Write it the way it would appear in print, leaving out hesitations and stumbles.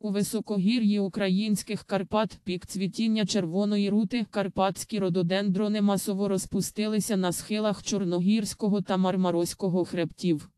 У високогір'ї українських Карпат пік цвітіння червоної рути карпатські рододендрони масово розпустилися на схилах Чорногірського та Мармарозького хребтів.